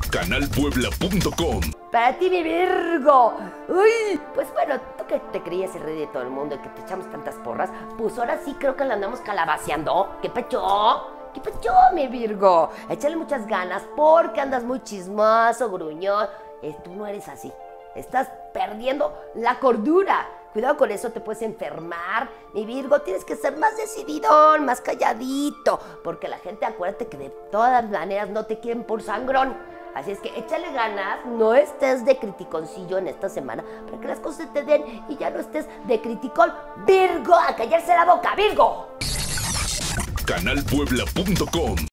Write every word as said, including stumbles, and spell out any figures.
canal puebla punto com. Para ti, mi Virgo. Uy, pues bueno, tú que te creías el rey de todo el mundo y que te echamos tantas porras, pues ahora sí creo que la andamos calabaceando. ¿Qué pecho? ¿Qué pecho, mi Virgo? Échale muchas ganas porque andas muy chismoso, gruñón. Eh, tú no eres así. Estás perdiendo la cordura. Cuidado con eso, te puedes enfermar. Mi Virgo, tienes que ser más decididón, más calladito. Porque la gente, acuérdate que de todas maneras no te quieren por sangrón. Así es que échale ganas, no estés de criticoncillo en esta semana para que las cosas te den y ya no estés de criticón. Virgo, a callarse la boca, Virgo. canal puebla punto com